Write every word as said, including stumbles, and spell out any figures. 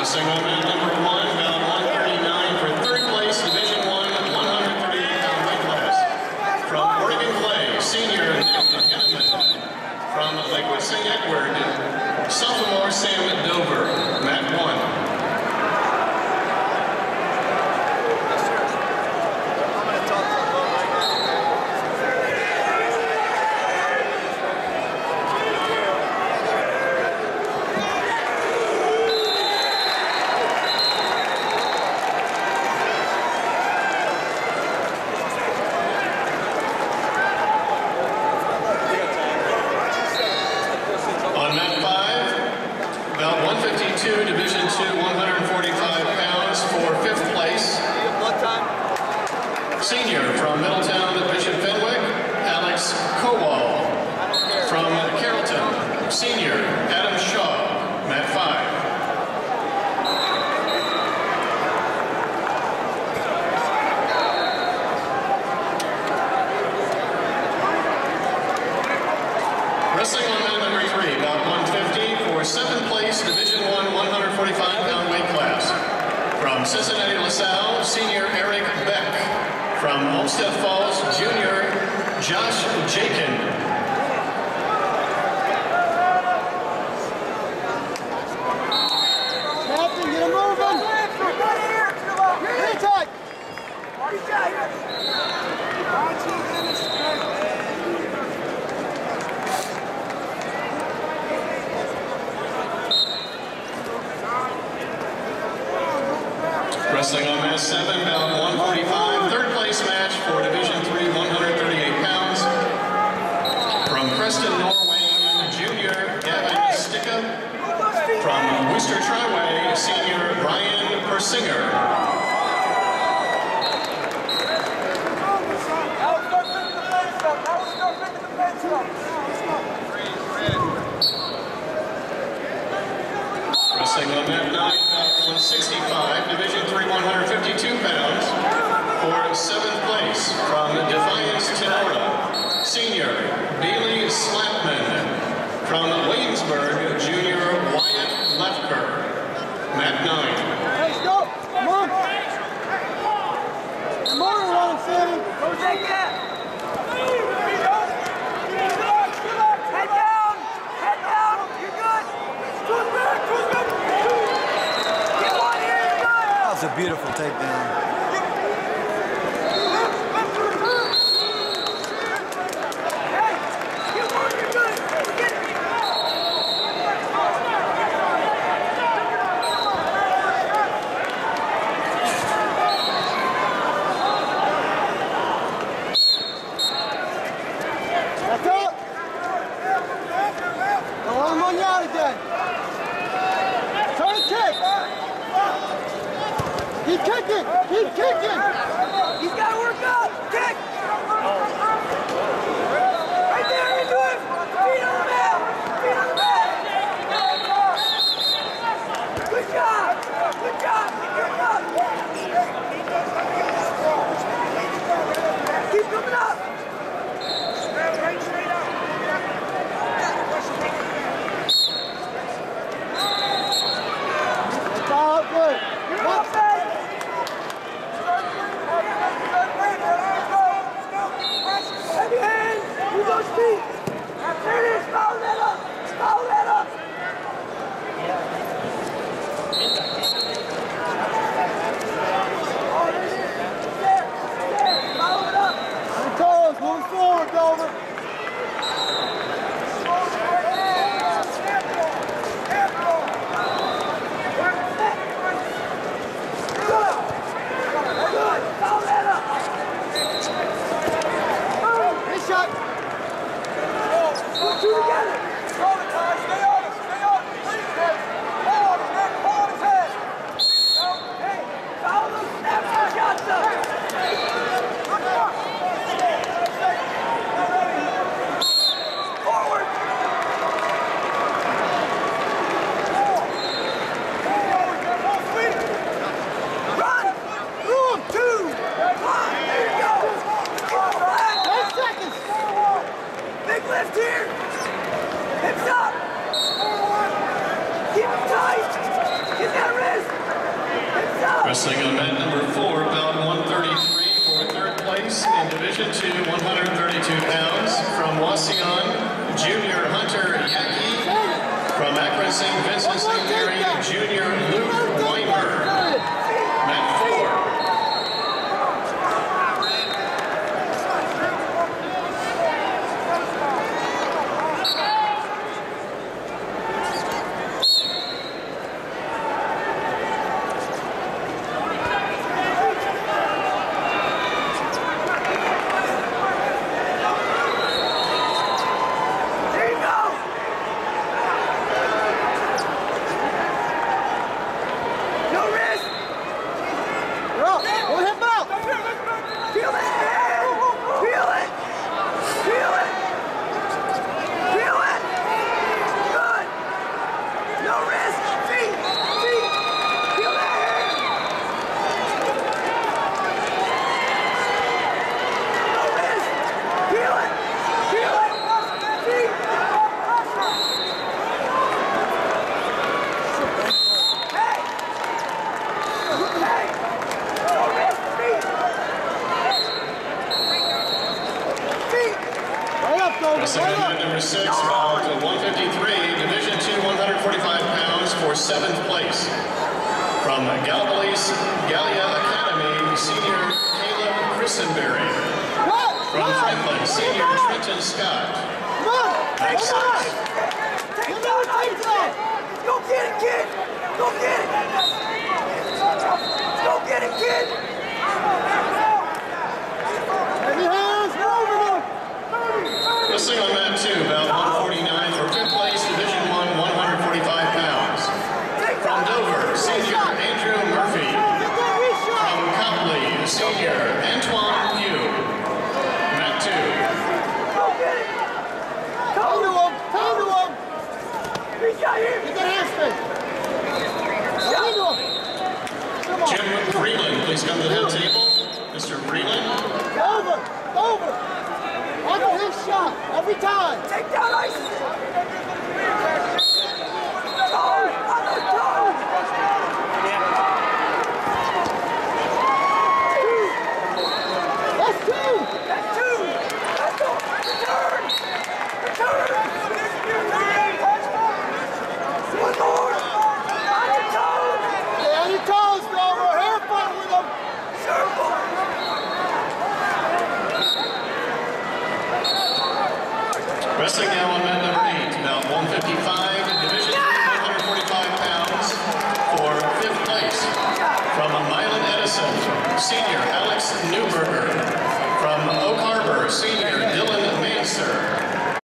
Wrestling on mat number one, bout one thirty-nine for third place, Division one, one hundred thirty-eight pound weight class. From Oregon Clay, senior Henneman. From Lakewood Saint Edward, sophomore Sam Dover, mat one. one fifty-two, Division two, one hundred forty-five pounds for fifth place. Senior from Middletown, Bishop Fenwick, Alex Kowal. From Carrollton, senior Adam Shaw, mat five. Wrestling on mat number three, about one fifty for seventh place, Division one, one hundred forty-five pound weight class. From Cincinnati, LaSalle, senior Eric Beck. From Olmsted Falls, junior Josh Jakin. Captain, get him moving! Hit attack! Wrestling on mat seven, bout one forty-five, third place match for Division three, one hundred thirty-eight pounds. From Preston, Norway, junior Gavin Sticka. From Worcester Triway, senior Brian Persinger. Wrestling on mat nine, about one sixty-five, Division three, one hundred fifty-two pounds for seventh place. From Defiance, Tenora, senior Bailey Slapman. From Williamsburg, junior Wyatt Lefker, mat nine. Let's go! Come on! Come on, Ron City! Go take it! Head down! Head down! You're good! Cruise back! Cruise back! Get one here! You're good! That was a beautiful takedown. Keep kicking! Keep kicking! He's got to work up! Kick! Right there! Into him! Feet on the mat! Feet on the mat! Good job! Good job! Keep up! Keep coming up! Right straight up! Good. You're up, man! Wrestling on mat number four, bout one thirty-three for third place in Division two, one hundred thirty-two pounds. From Wasion, Junior Hunter Yaki. From Akron Saint Vincent Saint Mary, Junior Luke Weimer. Mat four. Wrestling on mat number six, bout one fifty-three, Division two, one hundred forty-five pounds for seventh place. From Galvalis Gallia Academy, Senior Caleb Christenberry. From Franklin, Senior Trenton Scott. Mat six. Go get it, kid! Go get it! Go get it, kid! Heavy hands, over them! Wrestling on mat two, bout one forty-nine for fifth place, Division one, one hundred forty-five pounds. From Dover, Senior Andrew Murphy. From Copley, Senior Antoine Pugh. Mat two. Go get it! Come to him! Come to him! Reach out here! Get that hamstring! Come to him! Jim Breland, please come to the head table. Mister Breland. Over! Over! Under his shot, every time. Take down ice. Toe, on the toe. That's two. That's two. That's two. Return. Return. One more. On your toes. Yeah, on your toes, Dover. Hair fight with him. Circle. Wrestling now on mat number eight, about one fifty-five, Division one hundred forty-five pounds for fifth place. From Milan Edison, Senior Alex Newberger. From Oak Harbor, Senior Dylan Manser.